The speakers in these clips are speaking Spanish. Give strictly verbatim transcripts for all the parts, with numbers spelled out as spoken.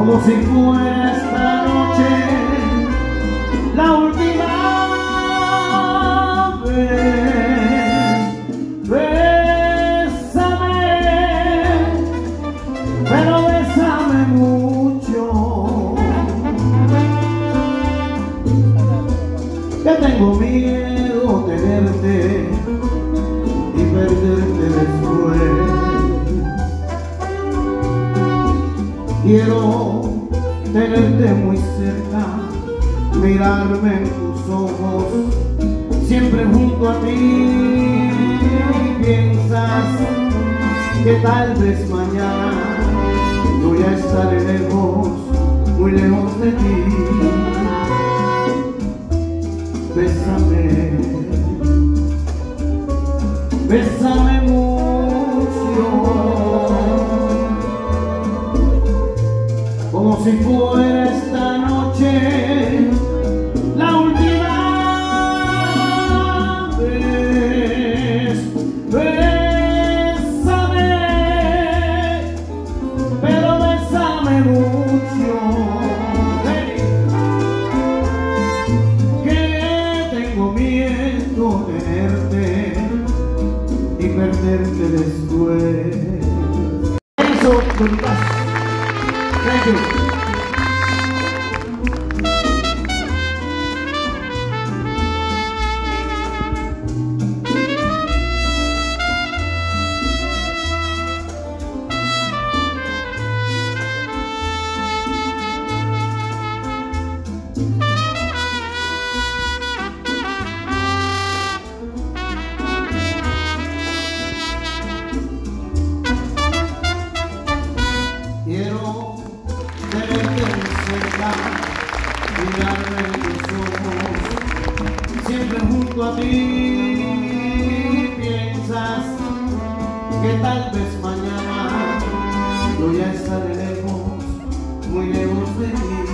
como si fuera esta noche la última vez. Bésame, pero bésame mucho, que tengo miedo tenerte y perderte después. Quiero tenerte muy cerca, mirarme en tus ojos, siempre junto a ti. Piensas que tal vez mañana yo ya estaré lejos, muy lejos de ti. Bésame, bésame mucho, como si fuera esta noche la última vez. Bésame, pero bésame mucho, que tengo miedo tenerte y perderte después. Eso, thank you. Quiero tenerte muy cerca, mirarme en tus ojos, siempre junto a ti. Piensas que tal vez mañana yo ya estaré lejos, muy lejos de ti.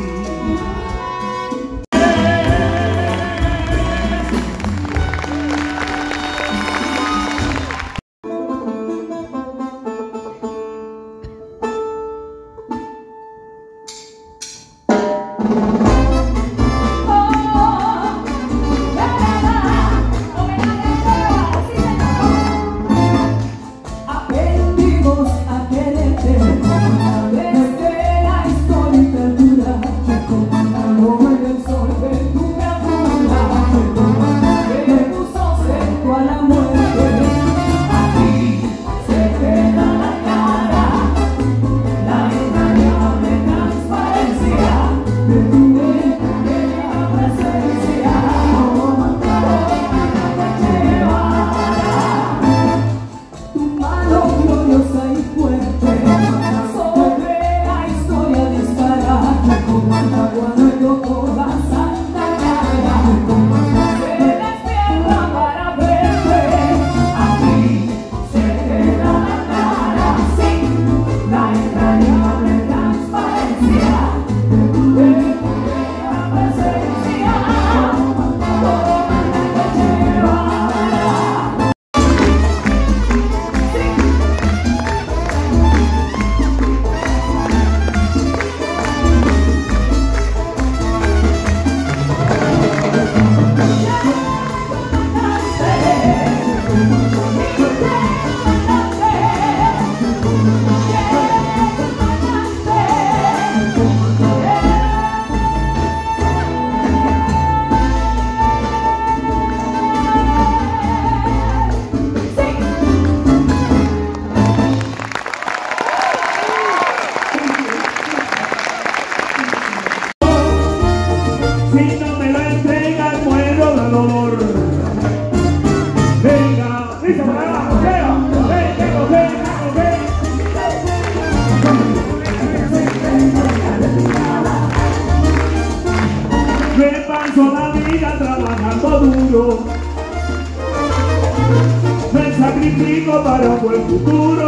Me sacrifico para un buen futuro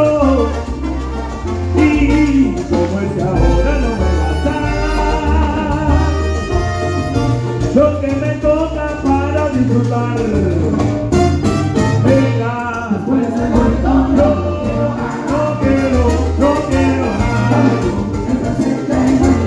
y como es que ahora no me basta lo que me toca para disfrutar. Venga, después de muerto no, no quiero, no quiero nada.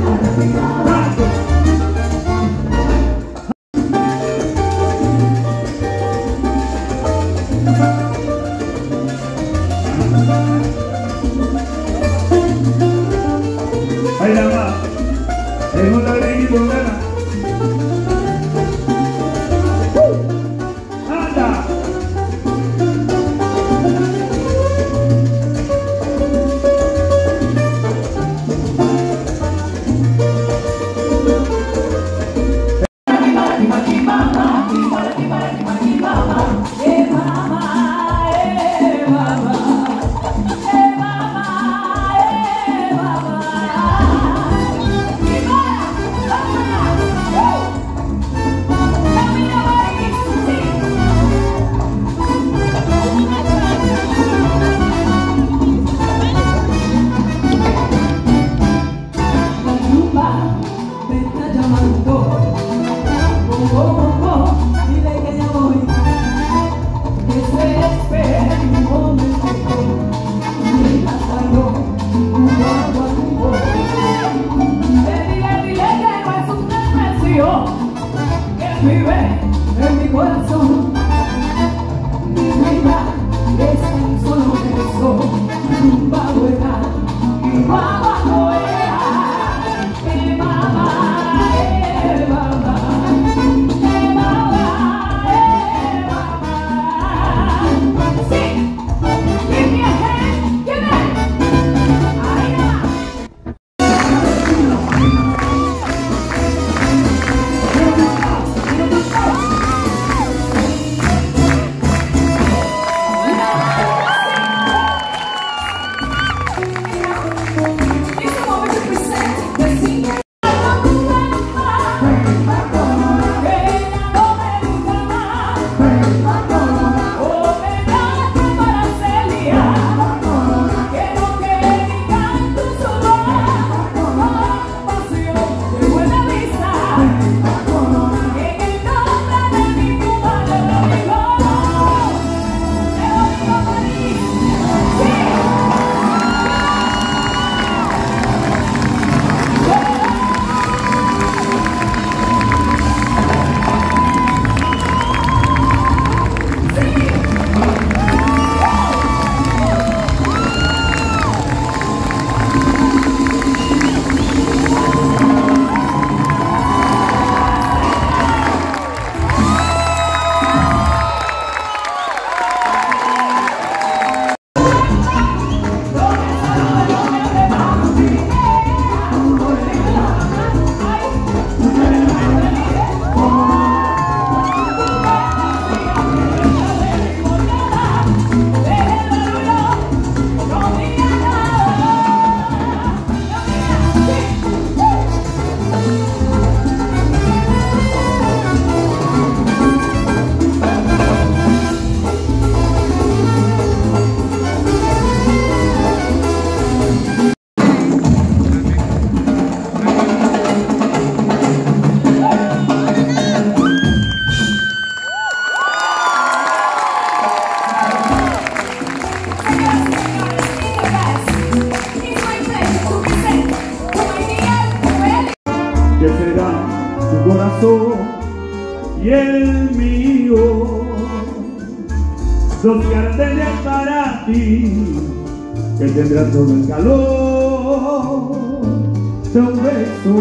y el mío, dos carteles para ti que tendrán todo el calor de un beso,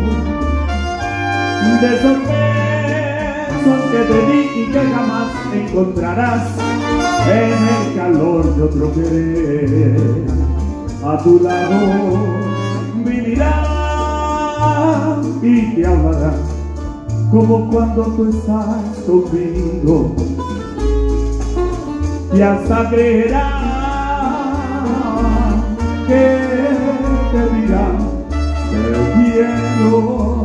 de esos besos que te di y que jamás encontrarás en el calor de otro querer. A tu lado vivirá y te hablará como cuando tú estás conmigo, y hasta creerá que te dirá te quiero.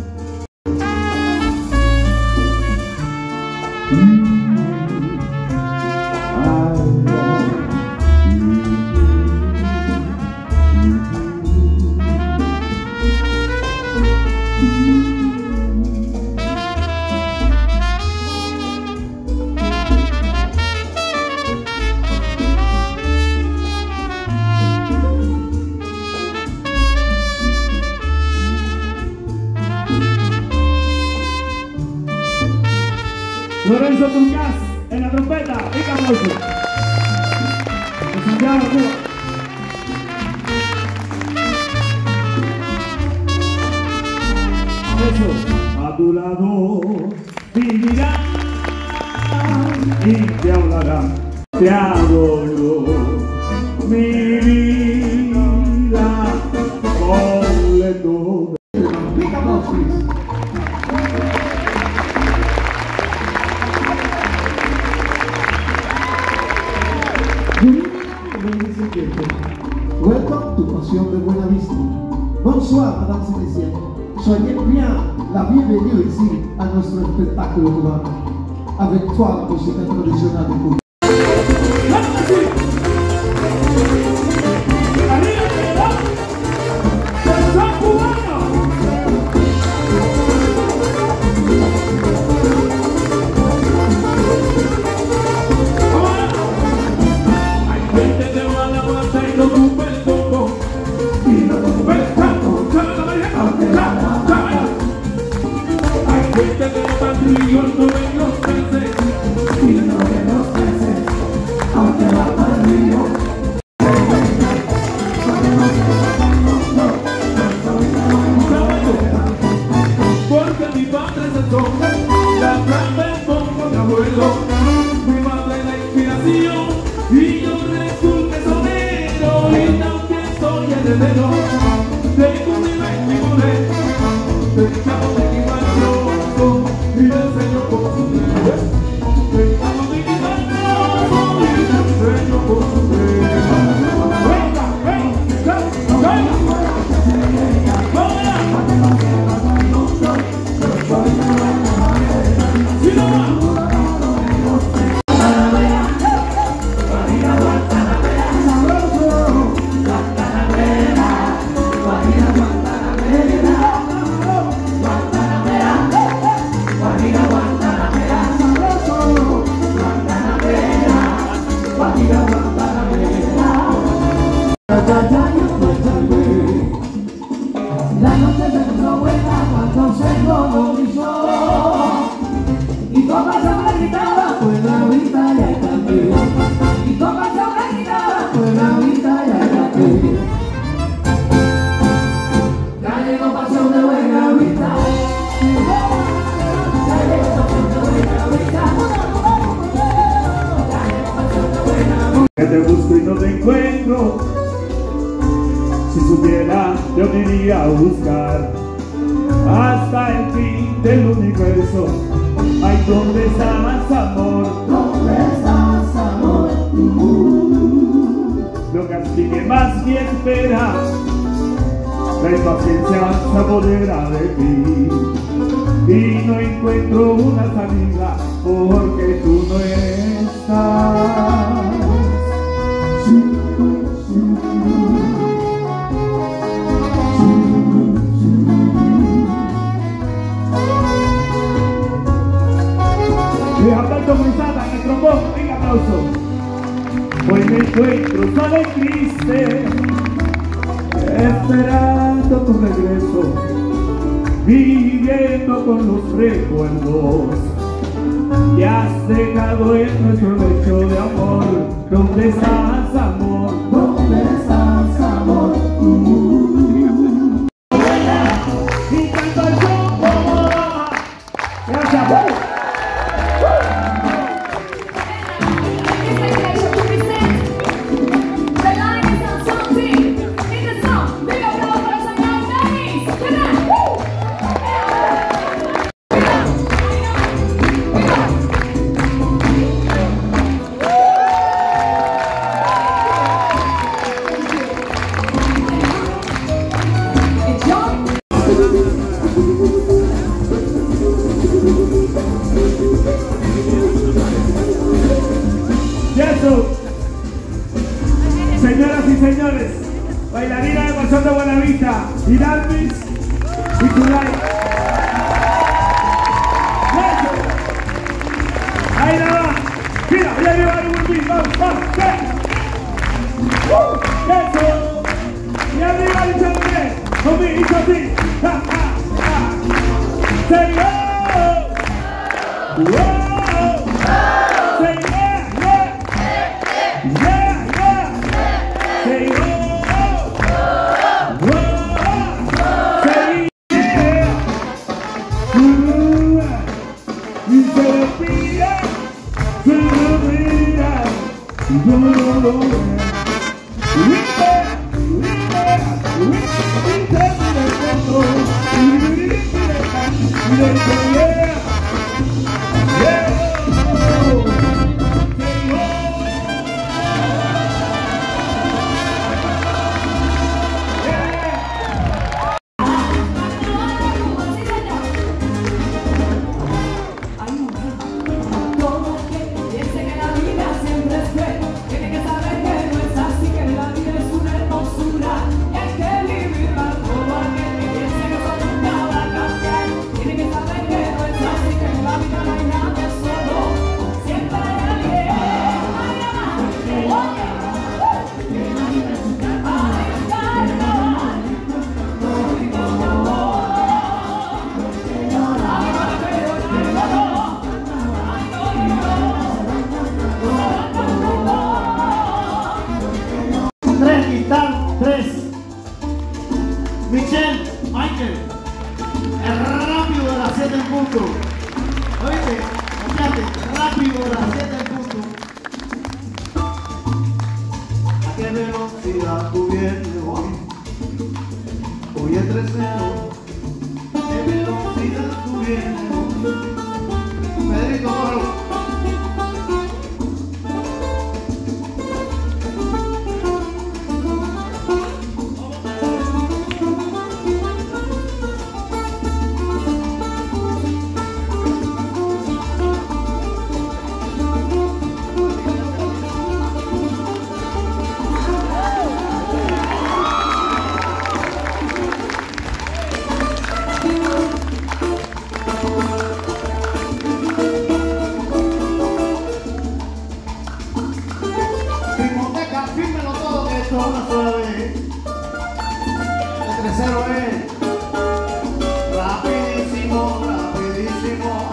Lorenzo Turcas en la trompeta y Carlos de Santiago, Cuba. Eso, a tu lado vivirá y te hablará. Te adoro, mi vida, ponle todo. Welcome to Pasión de Buena Vista. Bonsoir, Madame Célestienne. Soyez bien la bienvenue ici à notre spectacle cubano. Avec toi, la música tradicional de Cuba. Mi madre la inspiración y yo resulté sonero, y también soy heredero de un nivel figuré, del chavo de mi barrio y del señor por su fe, del chavo de mi barrio y del señor por su fe. Venga, venga, venga, si no va. La noche se puso buena cuando se colonizó, y como se me gritaba, pues la vida ya cambió. Y como se me gritaba, pues la vida ya cambió. Ya llegó Pasión de Buena Vista. Ya llegó Pasión de Buena Vista. Ya llegó Pasión de Buena Vista. Que te busco y no te encuentro. Si supiera, yo te iría a buscar hasta el fin del universo. Ay, ¿dónde estás, amor? ¿Dónde estás, amor? No castigue más mi espera, la impaciencia se apodera de ti, y no encuentro una salida porque tú no estás. Sí, sí. Y Alberto Cruzada en el trombón, un aplauso. Hoy me encuentro solo y triste, esperando tu regreso. viviendo con los recuerdos que has dejado en nuestro lecho de amor. ¿Dónde estás, amor? ¿Dónde estás, amor? Uh. Y canta el combo. Gracias. Señoras y señores, bailarina de Bolsón de Buenavista, Hidalmis y Tulay. Ahí nada más. Mira, voy a llevar un beat. Vamos, vamos, eso. Y arriba el champion. Conmigo, hizo así. Ja, ja, ja. Say oh. Wow. Say yeah, yeah. Yeah, yeah. Say oh. Wow. Say yeah. Ooh. Y se pilla. Se pilla. No, no, no. Michelle, Michael, el rápido de las siete en punto. Oíste, fíjate, rápido de las siete en punto. ¿A qué velocidad tú vienes hoy? Hoy es tres cero. ¿A qué velocidad tú vienes hoy? Pedrito, córrelo. Fírmelo todo, que esto es una sola vez. El tercero es rapidísimo, rapidísimo.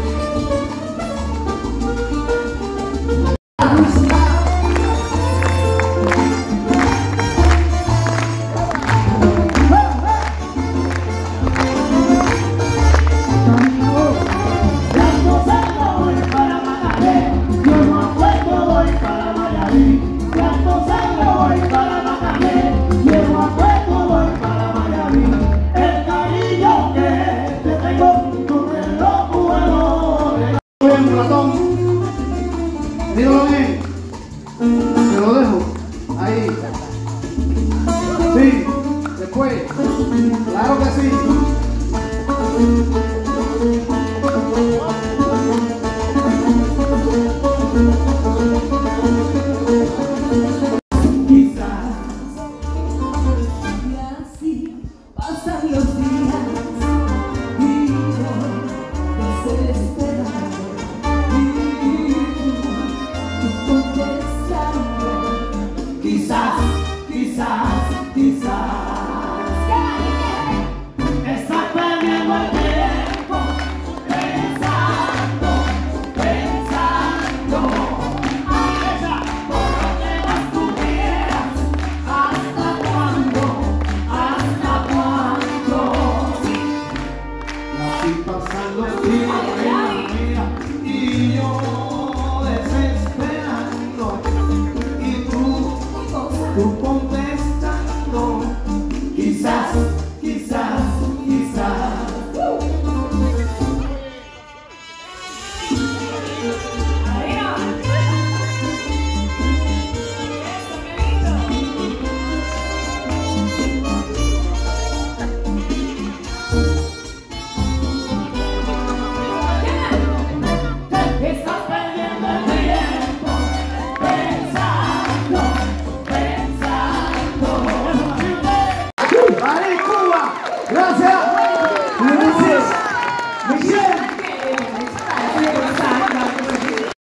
Míralo bien, te lo dejo ahí. Sí, después, claro que sí. Quizás, quizás, quizás contestando, quizás